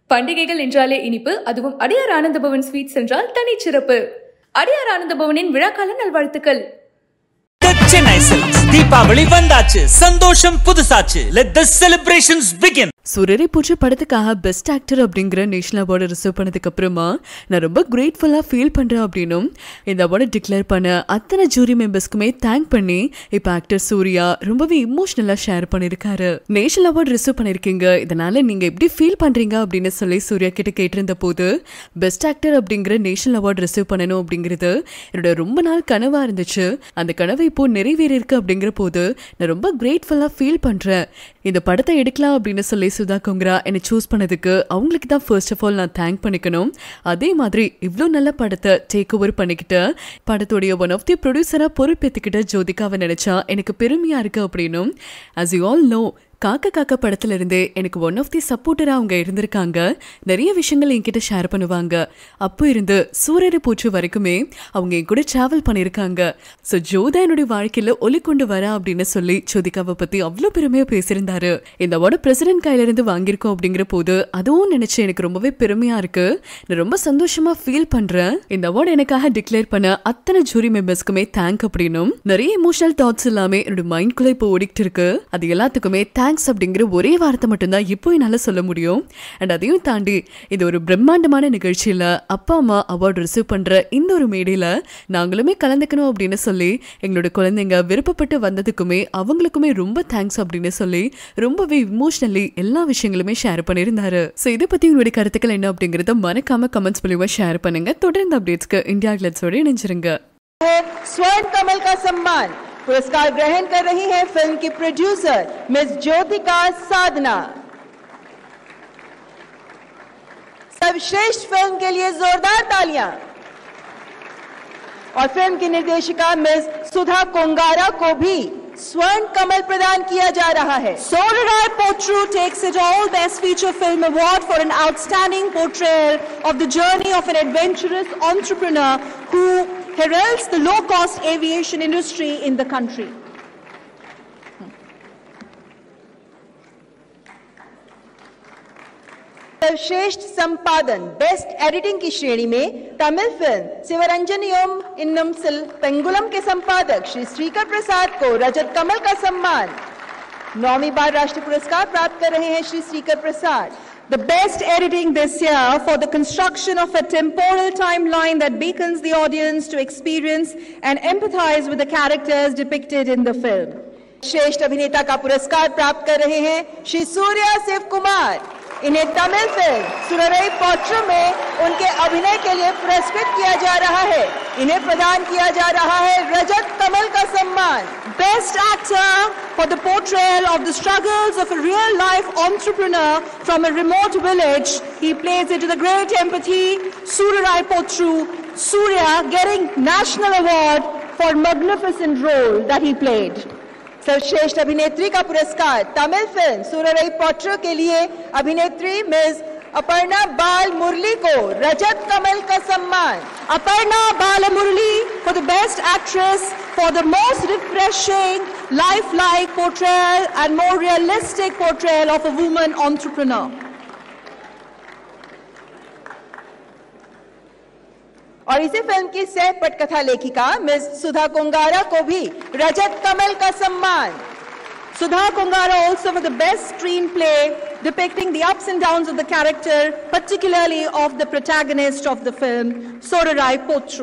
பண்டிகைகள் என்றாலே இனிப்பு, அதுவும் அடியார் ஆனந்தபவன் ஸ்வீட்ஸ் என்றால் தனிச்சிறப்பு. அடியார் ஆனந்தபவனின் விழாக்கால நல்வாழ்த்துக்கள். Chennai Silks தீபாவளி வந்தாச்சு, சந்தோஷம் புதுசாச்சு. Let the celebrations begin. Soorarai Pottru படத்துக்காக பெஸ்ட் ஆக்டர் அப்படிங்கிற நேஷனல் அவார்டு ரிசர்வ் பண்ணதுக்கு அப்புறமா நான் ரொம்ப கிரேட்ஃபுல்லா ஃபீல் பண்றேன் அப்படின்னும் இந்த அவார்டை டிக்ளேர் பண்ண அத்தனை ஜூரி மெம்பர்ஸ்க்குமே தேங்க் பண்ணி இப்ப ஆக்டர் சூர்யா ரொம்பவே இமோஷனலா ஷேர் பண்ணிருக்காரு. நேஷனல் அவார்டு ரிசர்வ் பண்ணிருக்கீங்க, இதனால நீங்க எப்படி ஃபீல் பண்றீங்க அப்படின்னு சொல்லி சூர்யா கிட்ட கேட்டிருந்த போது, பெஸ்ட் ஆக்டர் அப்படிங்கிற நேஷனல் அவார்டு ரிசர்வ் பண்ணணும் அப்படிங்கிறது என்னோட ரொம்ப நாள் கனவா இருந்துச்சு. அந்த கனவை இப்போ நிறைவேறி இருக்கு அப்படிங்கிற போது நான் ரொம்ப கிரேட்ஃபுல்லா ஃபீல் பண்றேன். இந்த படத்தை எடுக்கலாம் அப்படின்னு சொல்லி சுதா கொங்கரா என்னை சூஸ் பண்ணதுக்கு அவங்களுக்கு தான் ஃபர்ஸ்ட் ஆஃப் ஆல் நான் தேங்க் பண்ணிக்கணும். அதே மாதிரி இவ்வளோ நல்ல படத்தை டேக் ஓவர் பண்ணிக்கிட்டு படத்துடைய ஒன் ஆஃப் தி ப்ரொடியூசரா பொறுப்பேற்றுக்கிட்ட ஜோதிகாவை நினைச்சா எனக்கு பெருமையா இருக்கு அப்படின்னும். as you all know, காக்கா காக்கா படத்துல இருந்தே எனக்கு ஒன் ஆஃப் தி சப்போர்ட்டரா அவங்க இருந்திருக்காங்க. நிறைய விஷயங்கள் என்கிட்ட ஷேர் பண்ணுவாங்க. அப்போ இருந்து சூரரை போற்று வரைக்குமே அவங்க என் கூட டிராவல் பண்ணியிருக்காங்க. ஸோ ஜோதா என்னுடைய வாழ்க்கையில ஒலி கொண்டு வர அப்படின்னு சொல்லி ஜோதிகாவை பத்தி அவ்வளோ பெருமையா பேசியிருந்தாரு. இந்த அவார்டு பிரசிடென்ட் கையில இருந்து வாங்கியிருக்கோம் அப்படிங்கிற போது அதுவும் நினைச்சு எனக்கு ரொம்பவே பெருமையா இருக்கு. நான் ரொம்ப சந்தோஷமா ஃபீல் பண்றேன். இந்த அவார்டு எனக்காக டிக்ளேர் பண்ண அத்தனை ஜூரி மெம்பர்ஸ்க்குமே தேங்க் அப்படின்னும். நிறைய எமோஷனல் தாட்ஸ் எல்லாமே என்னோட மைண்ட்குள்ள இப்போ ஓடிக்கிட்டு இருக்கு. அது எல்லாத்துக்குமே தேங்க்ஸ் அப்படிங்கிற ஒரே வார்த்தை மட்டும்தான் இப்போ என்னால சொல்ல முடியும். அண்ட் அதையும் தாண்டி இது ஒரு பிரம்மாண்டமான நிகழ்ச்சியில அப்பா அம்மா அவார்டு ரிசீவ் பண்ற இந்த ஒரு மேடையில நாங்களுமே கலந்துக்கணும் அப்படின்னு சொல்லி எங்களோட குழந்தைங்க விருப்பப்பட்டு வந்ததுக்குமே அவங்களுக்குமே ரொம்ப தேங்க்ஸ் அப்படின்னு சொல்லி ரொம்பவே இமோஷனலி எல்லா விஷயங்களுமே ஷேர் பண்ணியிருந்தாரு. ஸோ இதை பத்தி உங்களுடைய கருத்துக்கள் என்ன அப்படிங்கறத மறக்காம கமெண்ட்ஸ் மூலமா ஷேர் பண்ணுங்க. தொடர்ந்து அப்டேட்ஸ்க்கு இந்தியா கிளட்ஸோட இணைஞ்சிருங்க. स्वर्ण कमल का सम्मान पुरस्कार ग्रहण कर रही हैं फिल्म की प्रोड्यूसर मिस ज्योतिका साधना। सर्वश्रेष्ठ फिल्म के लिए जोरदार तालियां। और फिल्म की निर्देशिका मिस सुधा कोंगारा को भी स्वर्ण कमल प्रदान किया जा रहा है. Sorarai Potru takes it all Best Feature Film Award for an outstanding portrayal of the journey of an adventurous entrepreneur who heralds the low-cost aviation industry in the country. सर्वश्रेष्ठ संपादन बेस्ट एडिटिंग की श्रेणी में Tamil film शिवरंजनियम इन्नमसिल पेंगुलम के संपादक श्री श्रीकर प्रसाद को रजत कमल का सम्मान। 9वीं बार राष्ट्रीय पुरस्कार प्राप्त कर रहे हैं श्री श्रीकर प्रसाद. The best editing this year for the construction of a temporal timeline that beckons the audience to experience and empathize with the characters depicted in the film. श्रेष्ठ अभिनेता का पुरस्कार प्राप्त कर रहे हैं श्री सूर्या शिव कुमार. इन्हें तमिल फिल्म सुररई पोट्रू में उनके अभिनय के लिए पुरस्कृत किया जा रहा है. इन्हें प्रदान किया जा रहा है रजत कमल का सम्मान. Best actor for the portrayal of the struggles of a real life entrepreneur from a remote village. He plays it with a great empathy. Surarai Potru, Surya getting national award for magnificent role that he played. सर्वश्रेष्ठ अभिनेत्री का पुरस्कार Tamil film सुररई Pottru के लिए अभिनेत्री miss Aparna बाल मुरली को रजत कमल का सम्मान. अपर्णा बाल मुरली for the best actress for the most refreshing lifelike portrayal and more realistic portrayal of a woman entrepreneur. और इसी फिल्म की सह पटकथा लेखिका मिस सुधा कोंगारा को भी रजत कमल का सम्मान. Sudha Kongara also for the best screenplay depicting the ups and downs of the character, particularly of the protagonist of the film, Sorarai Potru.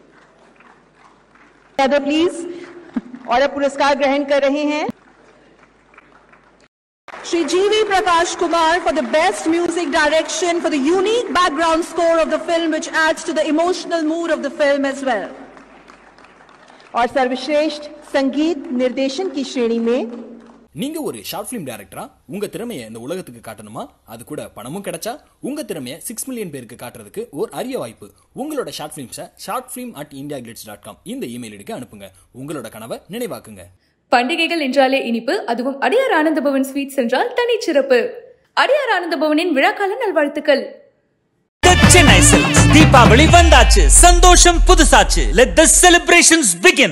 Please, और अब पुरस्कार ग्रहण कर रहे हैं Shri G.V. Prakash Kumar for the best music direction for the unique background score of the film which adds to the emotional mood of the film as well. और सर्वश्रेष्ठ संगीत निर्देशन की श्रेणी में நீங்க ஒரு ஷார்ட் ஃபிலிம் டைரக்டரா உங்க திறமையை இந்த உலகத்துக்கு காட்டணுமா? அது கூட பணமும் கிடைச்சா உங்க திறமையை 6 மில்லியன் பேருக்கு காட்டுறதுக்கு ஒரு அரிய வாய்ப்பு. உங்களோட ஷார்ட் ஃபிலிம்ஸை shortfilm@indiaglitz.com இந்த இமெயில் ஐடிக்கு அனுப்புங்க. உங்களோட கனவை நினைவாக்குங்க. பண்டிகைகள் என்றாலே இனிப்பு, அதுவும் அடியார் ஆனந்தபவன் ஸ்வீட்ஸ் என்றால் தனிச்சிறப்பு. அடியார் ஆனந்தபவனின் விழாக்கால நல்வாழ்த்துக்கள். Chennai Silks தீபாவளி வந்தாச்சு, சந்தோஷம் புதுசாச்சு. Let the celebrations begin.